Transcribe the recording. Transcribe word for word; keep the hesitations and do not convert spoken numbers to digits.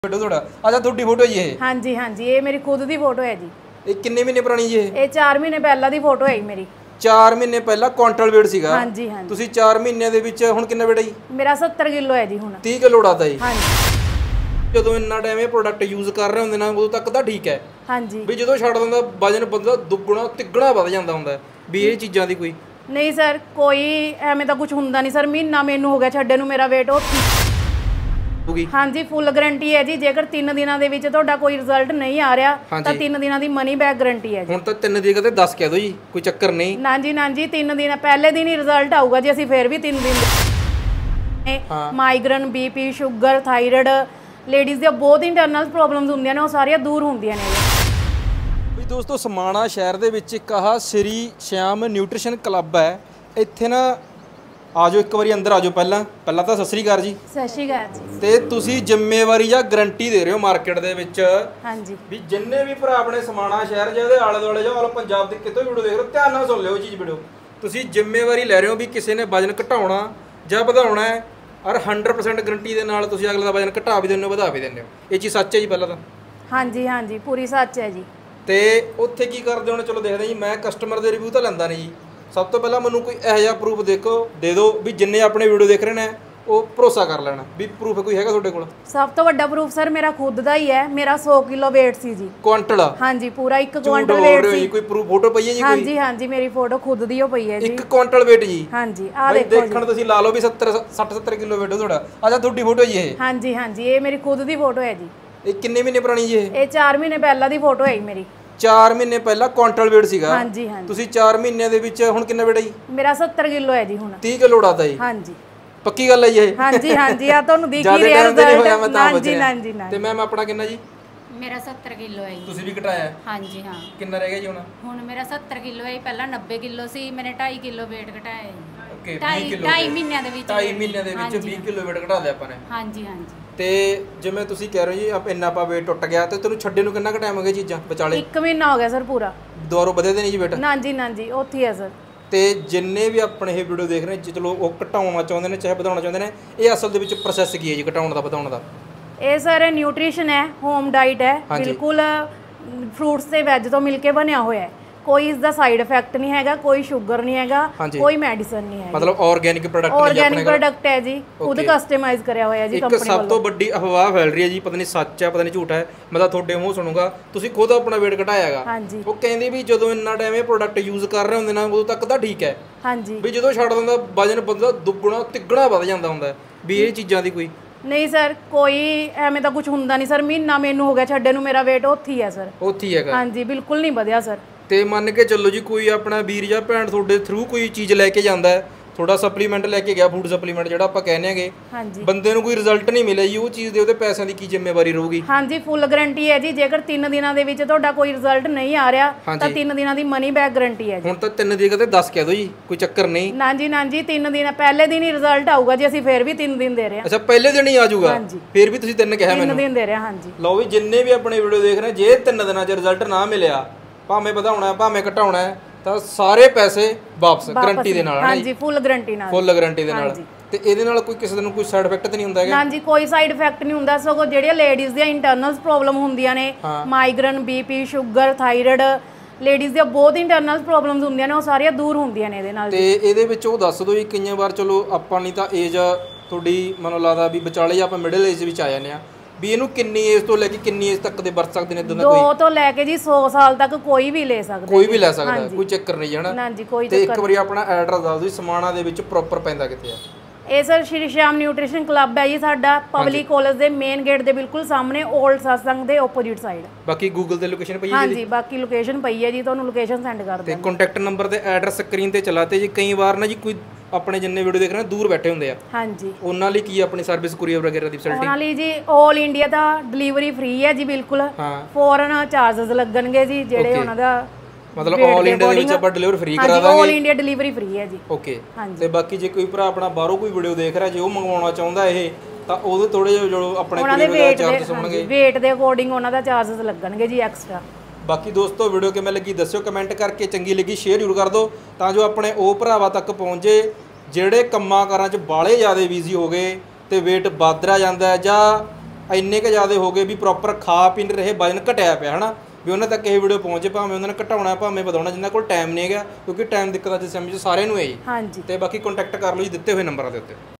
Photo थोड़ा अच्छा थोड़ी फोटो जी ये हाँ जी हाँ जी ये मेरी खुद की फोटो है जी। ये किन्ने महीने पुरानी जी ये चार महीने पहला ਦੀ फोटो है मेरी। चार महीने पहला क्वांटल वेट ਸੀਗਾ। हाँ जी हाँ ਤੁਸੀਂ चार ਮਹੀਨੇ ਦੇ ਵਿੱਚ ਹੁਣ ਕਿੰਨਾ ਵੇਟ ਹੈ ਜੀ? मेरा सत्तर किलो है जी ਹੁਣ। तीस किलो ਉਡਾਤਾ ਜੀ। हाँ जी ਜਦੋਂ ਇੰਨਾ ਟਾਈਮ ਇਹ ਪ੍ਰੋਡਕਟ ਯੂਜ਼ ਕਰ ਰਹੇ ਹੁੰਦੇ ਨਾ ਉਦੋਂ ਤੱਕ ਤਾਂ ਠੀਕ ਹੈ। हाँ जी ਵੀ ਜਦੋਂ ਛੱਡ ਦਿੰਦਾ ਵਜਨ ਬੰਦਾ ਦੁੱਗਣਾ ਤਿੱਗਣਾ ਵੱਧ ਜਾਂਦਾ ਹੁੰਦਾ ਵੀ ਇਹ ਚੀਜ਼ਾਂ ਦੀ ਕੋਈ नहीं सर कोई ਐਵੇਂ ਤਾਂ ਕੁਝ ਹੁੰਦਾ ਨਹੀਂ ਸਰ। ਮਹੀਨਾ ਮੈਨੂੰ ਹੋ ਗਿਆ ਛੱਡੇ ਨੂੰ ਮੇਰਾ weight ਉਹ ਹੋਗੀ। हाँ जी फुल गारंटी है जी। जेकर तीन ਦਿਨਾਂ ਦੇ ਵਿੱਚ ਤੁਹਾਡਾ ਕੋਈ ਰਿਜ਼ਲਟ ਨਹੀਂ ਆ ਰਿਹਾ ਤਾਂ तीन ਦਿਨਾਂ ਦੀ ਮਨੀ ਬੈਕ ਗਾਰੰਟੀ ਹੈ ਜੀ। ਹੁਣ ਤਾਂ ਤਿੰਨ ਦੀ ਕਦੇ दस ਕਹਿ ਦੋ ਜੀ ਕੋਈ ਚੱਕਰ ਨਹੀਂ। ਨਾ ਜੀ ਨਾ ਜੀ तीन ਦਿਨ ਪਹਿਲੇ ਦਿਨ ਹੀ ਰਿਜ਼ਲਟ ਆਊਗਾ ਜੀ। ਅਸੀਂ ਫੇਰ ਵੀ तीन ਦਿਨ migraine BP sugar thyroid ladies ਦੀਆਂ ਬਹੁਤ ਇੰਟਰਨਲ ਪ੍ਰੋਬਲਮਸ ਹੁੰਦੀਆਂ ਨੇ ਉਹ ਸਾਰੀਆਂ ਦੂਰ ਹੁੰਦੀਆਂ ਨੇ। ਵੀ ਦੋਸਤੋ ਸਮਾਣਾ ਸ਼ਹਿਰ ਦੇ ਵਿੱਚ ਇੱਕ ਆਹ ਸ੍ਰੀ ਸ਼ਿਆਮ ਨਿਊਟ੍ਰੀਸ਼ਨ ਕਲੱਬ ਹੈ। ਇੱਥੇ ਨਾ ਆਜੋ ਇੱਕ ਵਾਰੀ ਅੰਦਰ ਆਜੋ। ਪਹਿਲਾਂ ਪਹਿਲਾਂ ਤਾਂ ਸਤਿ ਸ੍ਰੀ ਅਕਾਲ ਜੀ। ਸਤਿ ਸ਼੍ਰੀ ਅਕਾਲ ਜੀ। ਤੇ ਤੁਸੀਂ ਜ਼ਿੰਮੇਵਾਰੀ ਜਾਂ ਗਾਰੰਟੀ ਦੇ ਰਹੇ ਹੋ ਮਾਰਕੀਟ ਦੇ ਵਿੱਚ ਹਾਂਜੀ ਵੀ ਜਿੰਨੇ ਵੀ ਭਰਾ ਆਪਣੇ ਸਮਾਣਾ ਸ਼ਹਿਰ ਜਾਂ ਉਹਦੇ ਆਲੇ ਦੁਆਲੇ ਜਾਂ ਆਲ ਪੰਜਾਬ ਦੇ ਕਿਤੋਂ ਵੀਡੀਓ ਦੇਖ ਰਹੇ ਹੋ ਧਿਆਨ ਨਾਲ ਸੁਣ ਲਿਓ ਚੀਜ਼ ਵੀਡੀਓ। ਤੁਸੀਂ ਜ਼ਿੰਮੇਵਾਰੀ ਲੈ ਰਹੇ ਹੋ ਵੀ ਕਿਸੇ ਨੇ ਵਜਨ ਘਟਾਉਣਾ ਜਾਂ ਵਧਾਉਣਾ ਹੈ ਔਰ हंड्रेड परसेंट ਗਾਰੰਟੀ ਦੇ ਨਾਲ ਤੁਸੀਂ ਅਗਲੇ ਦਾ ਵਜਨ ਘਟਾ ਵੀ ਦਿੰਦੇ ਹੋ ਵਧਾ ਵੀ ਦਿੰਦੇ ਹੋ। ਇਹ ਚੀਜ਼ ਸੱਚ ਹੈ ਜੀ ਪਹਿਲਾਂ ਤਾਂ? ਹਾਂਜੀ ਹਾਂਜੀ ਪੂਰੀ ਸੱਚ ਹੈ ਜੀ। ਤੇ ਉੱਥੇ ਕੀ ਕਰਦੇ ਹੋਣੇ ਚਲੋ ਦੇਖਦੇ ਜੀ। ਮੈਂ ਕਸਟਮਰ ਦੇ ਰਿਵਿਊ ਤਾਂ ਲੈਂਦਾ ਨਹੀਂ ਜੀ। ਸਭ ਤੋਂ ਪਹਿਲਾਂ ਮੈਨੂੰ ਕੋਈ ਇਹੋ ਜਿਹਾ ਪ੍ਰੂਫ ਦੇਖੋ ਦੇ ਦਿਓ ਵੀ ਜਿੰਨੇ ਆਪਣੇ ਵੀਡੀਓ ਦੇਖ ਰਹੇ ਨੇ ਉਹ ਭਰੋਸਾ ਕਰ ਲੈਣਾ ਵੀ ਪ੍ਰੂਫ ਕੋਈ ਹੈਗਾ ਤੁਹਾਡੇ ਕੋਲ। ਸਭ ਤੋਂ ਵੱਡਾ ਪ੍ਰੂਫ ਸਰ ਮੇਰਾ ਖੁਦ ਦਾ ਹੀ ਹੈ। ਮੇਰਾ सौ ਕਿਲੋ weight ਸੀ ਜੀ। ਕੁਆਂਟਲ? ਹਾਂਜੀ ਪੂਰਾ ਇੱਕ ਕੁਆਂਟਲ weight ਸੀ। ਕੋਈ ਪ੍ਰੂਫ ਫੋਟੋ ਪਈ ਹੈ ਜੀ ਕੋਈ? ਹਾਂਜੀ ਹਾਂਜੀ ਮੇਰੀ ਫੋਟੋ ਖੁਦ ਦੀ ਉਹ ਪਈ ਹੈ ਜੀ। ਇੱਕ ਕੁਆਂਟਲ weight ਜੀ? ਹਾਂਜੀ ਆ ਦੇਖੋ ਦੇਖਣ ਤੁਸੀਂ ਲਾ ਲਓ ਵੀ सत्तर साठ सत्तर ਕਿਲੋ weight ਤੁਹਾਡਾ। ਅੱਛਾ ਤੁਹਾਡੀ ਫੋਟੋ ਜੀ ਇਹ? ਹਾਂਜੀ ਹਾਂਜੀ ਇਹ ਮੇਰੀ ਖੁਦ ਦੀ ਫੋਟੋ ਹੈ ਜੀ। ਇਹ ਕਿੰਨੇ ਮਹੀਨੇ ਪੁਰਾਣੀ ਜੀ ਇਹ? ਇਹ ਚਾਰ ਮਹੀਨੇ ਪਹਿਲਾਂ ਦੀ ਫੋਟੋ ਹੈ ਮੇਰੀ। चार ਮਹੀਨੇ ਪਹਿਲਾਂ ਕੁਆਂਟਲ weight ਸੀਗਾ। ਹਾਂਜੀ ਹਾਂਜੀ ਤੁਸੀਂ चार ਮਹੀਨਿਆਂ ਦੇ ਵਿੱਚ ਹੁਣ ਕਿੰਨਾ weight ਹੈ ਜੀ? ਮੇਰਾ सत्तर ਕਿਲੋ ਹੈ ਜੀ ਹੁਣ। तीस ਕਿਲੋ ਉਡਾਤਾ ਜੀ? ਹਾਂਜੀ ਪੱਕੀ ਗੱਲ ਹੈ ਜੀ ਇਹ? ਹਾਂਜੀ ਹਾਂਜੀ ਆ ਤੁਹਾਨੂੰ ਦਿਖ ਹੀ ਰਿਹਾ ਰਿਜ਼ਲਟ। ਹਾਂਜੀ ਹਾਂਜੀ ਤੇ ਮੈਮ ਆਪਣਾ ਕਿੰਨਾ ਜੀ? मेरा सत्तर किलो है जी। ਤੁਸੀਂ ਵੀ ਘਟਾਇਆ? हाँ जी हाँ। ਕਿੰਨਾ ਰਹਿ ਗਿਆ ਜੀ ਹੁਣ? हुण मेरा सत्तर किलो है। पहला नब्बे किलो सी। मैंने ढाई किलो वेट घटाया है जी। ਓਕੇ ढाई ढाई महीनों ਦੇ ਵਿੱਚ ਢਾਈ ਮਹੀਨਿਆਂ ਦੇ ਵਿੱਚ बीस ਕਿਲੋ weight ਘਟਾ ਲਿਆ ਆਪਾਂ ਨੇ। हाँ जी हाँ जी। ਤੇ ਜਿਵੇਂ ਤੁਸੀਂ ਕਹਿ ਰਹੇ ਹੋ ਜੀ ਆਪ ਇੰਨਾ ਆਪਾਂ weight ਟੁੱਟ ਗਿਆ ਤੇ ਤੈਨੂੰ ਛੱਡੇ ਨੂੰ ਕਿੰਨਾ ਕੁ ਟਾਈਮ ਹੋ ਗਿਆ ਚੀਜ਼ਾਂ ਵਿਚਾਲੇ? ਇੱਕ ਮਹੀਨਾ ਹੋ ਗਿਆ ਸਰ ਪੂਰਾ। ਦੁਬਾਰਾ ਵਧੇ ਤੇ ਨਹੀਂ ਜੀ weight? ਨਾ ਜੀ ਨਾ ਜੀ ਉੱਥੇ ਹੀ ਹੈ ਸਰ। ਤੇ ਜਿੰਨੇ ਵੀ ਆਪਣੇ ਇਹ ਵੀਡੀਓ ਦੇਖ ਰਹੇ ਨੇ ਚਲੋ ਉਹ ਘਟਾਉਣਾ ਚਾਹੁੰਦੇ ਨੇ ਚਾਹੇ ਵਧਾਉਣਾ ਚਾਹੁੰਦੇ ਨੇ ਇਹ ਅਸਲ ਦੇ ਵਿੱਚ ਪ੍ਰੋਸੈਸ ਕੀ ਹੈ ਜੀ ਘਟਾਉਣ ਦਾ ਵਧਾਉਣ ਦਾ? ਇਹ ਸਰ ਨਿਊਟ੍ਰੀਸ਼ਨ ਹੈ ਹੋਮ ਡਾਈਟ ਹੈ ਬਿਲਕੁਲ ਫਰੂਟਸ ਤੇ ਵੈਜ ਤੋਂ ਮਿਲ ਕੇ ਬਣਿਆ ਹੋਇਆ ਹੈ। ਕੋਈ ਇਸ ਦਾ ਸਾਈਡ ਇਫੈਕਟ ਨਹੀਂ ਹੈਗਾ ਕੋਈ ਸ਼ੂਗਰ ਨਹੀਂ ਹੈਗਾ ਕੋਈ ਮੈਡੀਸਨ ਨਹੀਂ ਹੈ। ਮਤਲਬ ਆਰਗੈਨਿਕ ਪ੍ਰੋਡਕਟ ਨਹੀਂ ਆਰਗੈਨਿਕ ਪ੍ਰੋਡਕਟ ਹੈ ਜੀ ਖੁਦ ਕਸਟਮਾਈਜ਼ ਕਰਿਆ ਹੋਇਆ ਜੀ ਕੰਪਨੀ ਵੱਲੋਂ। ਇੱਕ ਸਭ ਤੋਂ ਵੱਡੀ ਅਫਵਾਹ ਫੈਲ ਰਹੀ ਹੈ ਜੀ ਪਤਾ ਨਹੀਂ ਸੱਚ ਹੈ ਪਤਾ ਨਹੀਂ ਝੂਠ ਹੈ ਮੈਂ ਤਾਂ ਤੁਹਾਡੇ ਮੂੰਹ ਸੁਣੂਗਾ ਤੁਸੀਂ ਖੁਦ ਆਪਣਾ weight ਘਟਾਇਆਗਾ। ਹਾਂਜੀ ਉਹ ਕਹਿੰਦੇ ਵੀ ਜਦੋਂ ਇੰਨਾ ਟਾਈਮ ਇਹ ਪ੍ਰੋਡਕਟ ਯੂਜ਼ ਕਰ ਰਹੇ ਹੁੰਦੇ ਨਾ ਉਦੋਂ ਤੱਕ ਤਾਂ ਠੀਕ ਹੈ। ਹਾਂਜੀ ਵੀ ਜਦੋਂ ਛੱਡ ਦਿੰਦਾ ਵਜਨ ਬੰਦਾ ਦੁੱਗਣਾ ਤਿੱਗਣਾ ਵੱਧ ਜਾਂਦਾ ਹੁੰਦਾ ਵੀ ਇਹ ਚੀਜ਼ਾਂ ਦੀ ਕੋਈ ਨਹੀਂ ਸਰ ਕੋਈ ਐਵੇਂ ਤਾਂ ਕੁਝ ਹੁੰਦਾ ਨਹੀਂ ਸਰ। ਮਹੀਨਾ ਮੈਨੂੰ ਹੋ ਗਿਆ ਛੱਡੇ ਨੂੰ ਮੇਰਾ weight ਉੱਥੇ ਹੀ ਹੈ ਸਰ। ਉੱਥੇ ਹੀ ਹੈਗਾ? ਹਾਂਜੀ ਬਿਲਕੁਲ ਨਹੀਂ ਵਧਿਆ ਸਰ। ਤੇ ਮੰਨ ਕੇ ਚੱਲੋ ਜੀ ਕੋਈ ਆਪਣਾ ਵੀਰ ਜਾਂ ਭੈਣ ਤੁਹਾਡੇ ਥਰੂ ਕੋਈ ਚੀਜ਼ ਲੈ ਕੇ ਜਾਂਦਾ ਹੈ ਥੋੜਾ ਸਪਲੀਮੈਂਟ ਲੈ ਕੇ ਗਿਆ ਫੂਡ ਸਪਲੀਮੈਂਟ ਜਿਹੜਾ ਆਪਾਂ ਕਹਿੰਦੇ ਆਂਗੇ ਹਾਂਜੀ ਬੰਦੇ ਨੂੰ ਕੋਈ ਰਿਜ਼ਲਟ ਨਹੀਂ ਮਿਲਿਆ ਜੀ ਉਹ ਚੀਜ਼ ਦੇ ਉਹਦੇ ਪੈਸਿਆਂ ਦੀ ਕੀ ਜ਼ਿੰਮੇਵਾਰੀ ਰਹੂਗੀ? ਹਾਂਜੀ ਫੁੱਲ ਗਾਰੰਟੀ ਹੈ ਜੀ। ਜੇਕਰ तीन ਦਿਨਾਂ ਦੇ ਵਿੱਚ ਤੁਹਾਡਾ ਕੋਈ ਰਿਜ਼ਲਟ ਨਹੀਂ ਆ ਰਿਹਾ ਤਾਂ तीन ਦਿਨਾਂ ਦੀ ਮਨੀ ਬੈਕ ਗਾਰੰਟੀ ਹੈ ਜੀ। ਹੁਣ ਤਾਂ ਤਿੰਨ ਦੀ ਕਦੇ दस ਕਹਿ ਦੋ ਜੀ ਕੋਈ ਚੱਕਰ ਨਹੀਂ। ਨਾ ਜੀ ਨਾ ਜੀ तीन ਦਿਨ ਪਹਿਲੇ ਦਿਨ ਹੀ ਰਿਜ਼ਲਟ ਆਊਗਾ ਜੀ। ਅਸੀਂ ਫੇਰ ਵੀ तीन ਦਿਨ ਦੇ ਰਹੇ ਹਾਂ। ਅੱਛਾ ਪਹਿਲੇ ਦਿਨ ਹੀ ਆ ਜਾਊਗਾ? ਫੇਰ ਵੀ ਤੁਸੀਂ ਤਿੰਨ ਕਿਹਾ ਮੈਨੂੰ? तीन ਦਿਨ ਦੇ ਰਹੇ ਹਾਂ ਹਾਂਜੀ। ਲਓ ਵੀ ਜਿੰਨੇ ਵੀ ਆਪਣੇ ਵੀਡੀਓ ਦੇਖ ਰਹੇ ਜੇ ਤਿੰਨ ਦਿਨਾਂ 'ਚ ਰਿਜ਼ਲਟ ਨਾ ਮਿਲਿਆ ਭਾਵੇਂ ਵਧਾਉਣਾ ਭਾਵੇਂ ਘਟਾਉਣਾ ਤਾਂ ਸਾਰੇ ਪੈਸੇ ਵਾਪਸ ਗਾਰੰਟੀ ਦੇ ਨਾਲ? ਹਾਂਜੀ ਫੁੱਲ ਗਾਰੰਟੀ ਨਾਲ। ਫੁੱਲ ਗਾਰੰਟੀ ਦੇ ਨਾਲ। ਤੇ ਇਹਦੇ ਨਾਲ ਕੋਈ ਕਿਸੇ ਨੂੰ ਕੋਈ ਸਾਈਡ ਇਫੈਕਟ ਤਾਂ ਨਹੀਂ ਹੁੰਦਾ ਹੈਗਾ? ਨਾ ਜੀ ਕੋਈ ਸਾਈਡ ਇਫੈਕਟ ਨਹੀਂ ਹੁੰਦਾ। ਸਗੋਂ ਜਿਹੜੀਆਂ ਲੇਡੀਜ਼ ਦੀਆਂ ਇੰਟਰਨਲ ਪ੍ਰੋਬਲਮ ਹੁੰਦੀਆਂ ਨੇ migraine BP sugar thyroid ladies ਦੀਆਂ ਬਹੁਤ ਇੰਟਰਨਲ ਪ੍ਰੋਬਲਮਸ ਹੁੰਦੀਆਂ ਨੇ ਉਹ ਸਾਰੀਆਂ ਦੂਰ ਹੁੰਦੀਆਂ ਨੇ ਇਹਦੇ ਨਾਲ। ਤੇ ਇਹਦੇ ਵਿੱਚ ਉਹ ਦੱਸ ਦਿਓ ਜੀ ਕਈਆਂ ਵਾਰ ਚਲੋ ਆਪਾਂ ਨਹੀਂ ਤਾਂ ਏਜ ਤੁਹਾਡੀ ਮੈਨੂੰ ਲੱਗਦਾ ਵੀ ਵਿਚਾਲੇ ਜਾਂ ਆਪਾਂ ਮਿਡਲ ਏਜ ਵਿੱਚ ਆ ਜਾਂਦੇ ਆ ਵੀ ਇਹਨੂੰ ਕਿੰਨੀ ਏਜ ਤੋਂ ਲੈ ਕੇ ਕਿੰਨੀ ਏਜ ਤੱਕ ਦੇ ਵਰਤ ਸਕਦੇ ਨੇ? ਦੋਨਾਂ ਕੋਈ ਦੋ ਤੋਂ ਲੈ ਕੇ ਜੀ सौ ਸਾਲ ਤੱਕ ਕੋਈ ਵੀ ਲੈ ਸਕਦਾ। ਕੋਈ ਵੀ ਲੈ ਸਕਦਾ ਕੋਈ ਚੱਕਰ ਨਹੀਂ ਜਾਣਾ? ਨਾ ਜੀ ਕੋਈ ਤੇ ਇੱਕ ਵਾਰੀ ਆਪਣਾ ਐਡਰੈਸ ਦੱਸ ਦਿਓ ਸਮਾਣਾ ਦੇ ਵਿੱਚ ਪ੍ਰੋਪਰ ਪੈਂਦਾ ਕਿੱਥੇ ਆ? ਇਹ sir Shri Shyam nutrition club ਹੈ ਜੀ ਸਾਡਾ ਪਬਲਿਕ ਕਾਲਜ ਦੇ ਮੇਨ ਗੇਟ ਦੇ ਬਿਲਕੁਲ ਸਾਹਮਣੇ 올ਡ ਸਤਸੰਗ ਦੇ ਆਪੋਜ਼ਿਟ ਸਾਈਡ। ਬਾਕੀ ਗੂਗਲ ਤੇ ਲੋਕੇਸ਼ਨ ਪਈ ਹੈ ਜੀ? ਹਾਂਜੀ ਬਾਕੀ ਲੋਕੇਸ਼ਨ ਪਈ ਹੈ ਜੀ ਤੁਹਾਨੂੰ ਲੋਕੇਸ਼ਨ ਸੈਂਡ ਕਰ ਦਿੰਦੇ। ਤੇ ਕੰਟੈਕਟ ਨੰਬਰ ਤੇ ਐਡਰੈਸ ਸਕਰੀਨ ਤੇ ਚਲਾਤੇ ਜੀ। ਕਈ ਵਾਰ ਨਾ ਜੀ ਕੋਈ ਆਪਣੇ ਜਿੰਨੇ ਵੀਡੀਓ ਦੇਖ ਰਹੇ ਦੂਰ ਬੈਠੇ ਹੁੰਦੇ ਆ ਹਾਂਜੀ ਉਹਨਾਂ ਲਈ ਕੀ ਆਪਣੀ ਸਰਵਿਸ ਕੁਰੀਅਰ ਵਗੈਰਾ ਦੀ ਫੈਸਿਲਿਟੀ? ਉਹਨਾਂ ਲਈ ਜੀ 올 ਇੰਡੀਆ ਦਾ ਡਿਲੀਵਰੀ ਫ੍ਰੀ ਹੈ ਜੀ ਬਿਲਕੁਲ। ਫੋਰਨ ਚਾਰजेस ਲੱਗਣਗੇ ਜੀ ਜਿਹੜੇ ਉਹਨਾਂ ਦਾ ਮਤਲਬ 올 ਇੰਡੀਆ ਦੇ ਵਿੱਚ ਆਪਾਂ ਡਿਲੀਵਰੀ ਫ੍ਰੀ ਕਰਾ ਦਾਂਗੇ? 올 ਇੰਡੀਆ ਡਿਲੀਵਰੀ ਫ੍ਰੀ ਹੈ ਜੀ। ਓਕੇ। ਤੇ ਬਾਕੀ ਜੇ ਕੋਈ ਭਰਾ ਆਪਣਾ ਬਾਹਰੋਂ ਕੋਈ ਵੀਡੀਓ ਦੇਖ ਰਿਹਾ ਜੇ ਉਹ ਮੰਗਵਾਉਣਾ ਚਾਹੁੰਦਾ ਇਹ ਤਾਂ ਉਹਦੇ ਥੋੜੇ ਜਿਹਾ ਜੋ ਆਪਣੇ ਕੁਰੀਅਰ ਦਾ ਚਾਰजेस ਹੋਣਗੇ weight ਦੇ ਅਕੋਰਡਿੰਗ ਉਹਨਾਂ ਦਾ ਚਾਰजेस ਲੱਗਣਗੇ ਜੀ ਐਕਸਟਰਾ। ਬਾਕੀ ਦੋਸਤੋ ਵੀਡੀਓ ਕਿਵੇਂ ਲੱਗੀ ਦੱਸਿਓ ਕਮੈਂਟ ਕਰਕੇ। ਚੰਗੀ ਲੱਗੀ ਸ਼ੇਅਰ ਜ਼ਰੂਰ ਕਰ ਦਿਓ ਤਾਂ ਜੋ ਆਪਣੇ ਉਹ ਭਰਾਵਾਂ ਤੱਕ ਪਹੁੰਚੇ ਜਿਹੜੇ ਕੰਮਾਂ ਕਾਰਾਂ 'ਚ ਬਾਲੇ ਜ਼ਿਆਦਾ ਬਿਜ਼ੀ ਹੋ ਗਏ ਤੇ weight ਵੱਧਦਾ ਜਾਂਦਾ ਜਾਂ ਇੰਨੇ ਕੁ ਜ਼ਿਆਦਾ ਹੋ ਗਏ ਵੀ ਪ੍ਰੋਪਰ ਖਾ ਪੀ ਨਹੀਂ ਰਹੇ, ਵਜਨ ਘਟਿਆ ਪਿਆ ਹਨਾ, ਵੀ ਉਹਨਾਂ ਤੱਕ ਇਹ ਵੀਡੀਓ ਪਹੁੰਚੇ, ਭਾਵੇਂ ਉਹਨਾਂ ਨੇ ਘਟਾਉਣਾ ਭਾਵੇਂ ਵਧਾਉਣਾ, ਜਿਨ੍ਹਾਂ ਕੋਲ ਟਾਈਮ ਨਹੀਂ ਹੈਗਾ, ਕਿਉਂਕਿ ਟਾਈਮ ਦਿੱਕਤ ਅੱਜ ਸਮਝ ਸਾਰਿਆਂ ਨੂੰ ਹੈ ਜੀ। ਹਾਂਜੀ ਤੇ ਬਾਕੀ ਕੰਟੈਕਟ ਕਰ ਲਓ ਜੀ ਦਿੱਤੇ ਹੋਏ ਨੰਬਰਾਂ ਦੇ ਉੱਤੇ।